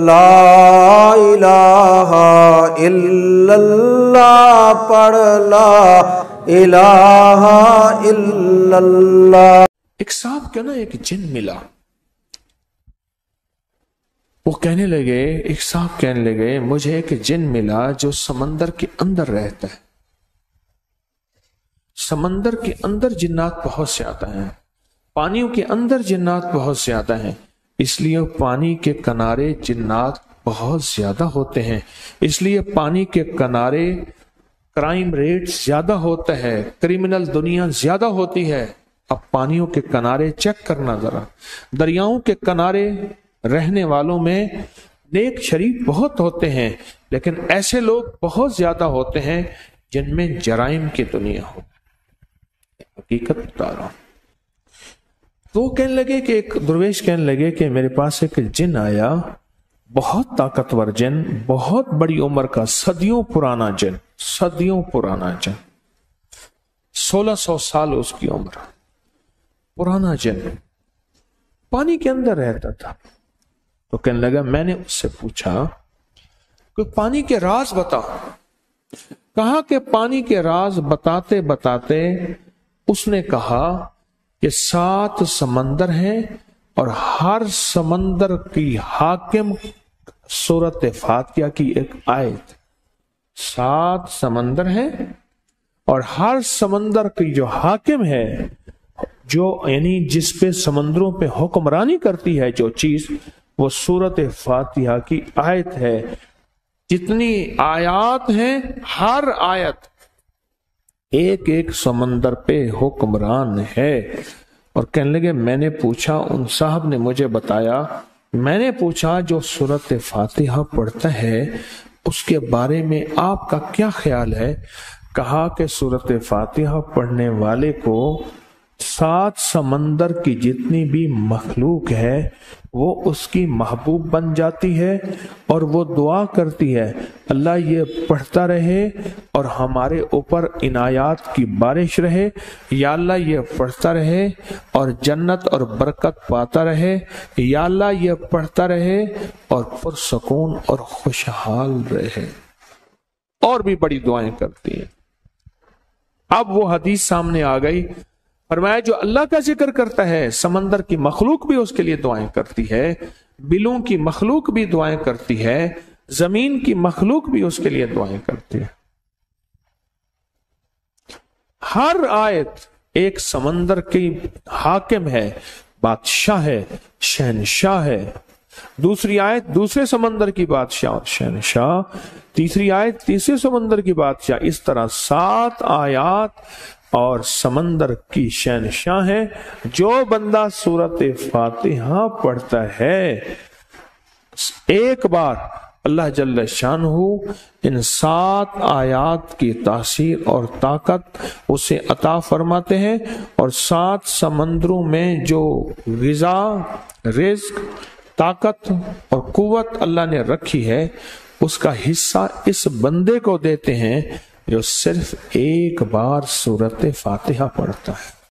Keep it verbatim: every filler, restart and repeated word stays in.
لا الہ الا اللہ پڑھ، لا الہ الا اللہ۔ ایک صاحب کا نا ایک جن ملا، وہ کہنے لگے، ایک صاحب کہنے لگے مجھے ایک جن ملا جو سمندر کے اندر رہتا ہے۔ سمندر کے اندر جنات بہت سے آتا ہیں، پانیوں کے اندر جنات بہت سے آتا ہیں، اس لیے پانی کے کنارے جنات بہت زیادہ ہوتے ہیں، اس لیے پانی کے کنارے کرائم ریٹ زیادہ ہوتا ہے، کریمنل دنیا زیادہ ہوتی ہے۔ اب پانیوں کے کنارے چیک کرنا ذرا، دریاؤں کے کنارے رہنے والوں میں نیک شریف بہت ہوتے ہیں، لیکن ایسے لوگ بہت زیادہ ہوتے ہیں جن میں جرائم کی دنیا ہو۔ حقیقت بتا رہا ہوں۔ تو وہ کہنے لگے کہ ایک درویش کہنے لگے کہ میرے پاس ایک جن آیا، بہت طاقتور جن، بہت بڑی عمر کا، صدیوں پرانا جن، صدیوں پرانا جن، سولہ سو سال اس کی عمر، پرانا جن، پانی کے اندر رہتا تھا۔ تو کہنے لگا، میں نے اس سے پوچھا کہ پانی کے راز بتا۔ کہا کہ پانی کے راز بتاتے بتاتے اس نے کہا کہ سات سمندر ہیں اور ہر سمندر کی حاکم سورۃ فاتحہ کی ایک آیت۔ سات سمندر ہیں اور ہر سمندر کی جو حاکم ہے، جو یعنی جس پہ سمندروں پہ حکمرانی کرتی ہے جو چیز، وہ سورۃ فاتحہ کی آیت ہے۔ جتنی آیات ہیں، ہر آیت ایک ایک سمندر پہ حکمران ہے۔ اور کہنے لگے میں نے پوچھا، ان صاحب نے مجھے بتایا، میں نے پوچھا جو سورۃ فاتحہ پڑھتا ہے اس کے بارے میں آپ کا کیا خیال ہے؟ کہا کہ سورۃ فاتحہ پڑھنے والے کو سات سمندر کی جتنی بھی مخلوق ہے وہ اس کی محبوب بن جاتی ہے، اور وہ دعا کرتی ہے اللہ یہ پڑھتا رہے اور ہمارے اوپر عنایات کی بارش رہے، یا اللہ یہ پڑھتا رہے اور جنت اور برکت پاتا رہے، یا اللہ یہ پڑھتا رہے اور پرسکون اور خوشحال رہے، اور بھی بڑی دعائیں کرتی ہیں۔ اب وہ حدیث سامنے آ گئی، فرمایا جو اللہ کا ذکر کرتا ہے سمندر کی مخلوق بھی اس کے لیے دعائیں کرتی ہے، بلوں کی مخلوق بھی دعائیں کرتی ہے، زمین کی مخلوق بھی اس کے لیے دعائیں کرتی ہے۔ ہر آیت ایک سمندر کی حاکم ہے، بادشاہ ہے، شہنشاہ ہے۔ دوسری آیت دوسرے سمندر کی بادشاہ اور شہنشاہ، تیسری آیت تیسرے سمندر کی بادشاہ، اس طرح سات آیات اور سمندر کی شہنشاہ ہیں۔ جو بندہ سورۃ فاتحہ پڑھتا ہے ایک بار، اللہ جل شانہ ان سات آیات کی تاثیر اور طاقت اسے عطا فرماتے ہیں، اور سات سمندروں میں جو غذا، رزق، طاقت اور قوت اللہ نے رکھی ہے اس کا حصہ اس بندے کو دیتے ہیں جو صرف ایک بار سورۃ فاتحہ پڑھتا ہے۔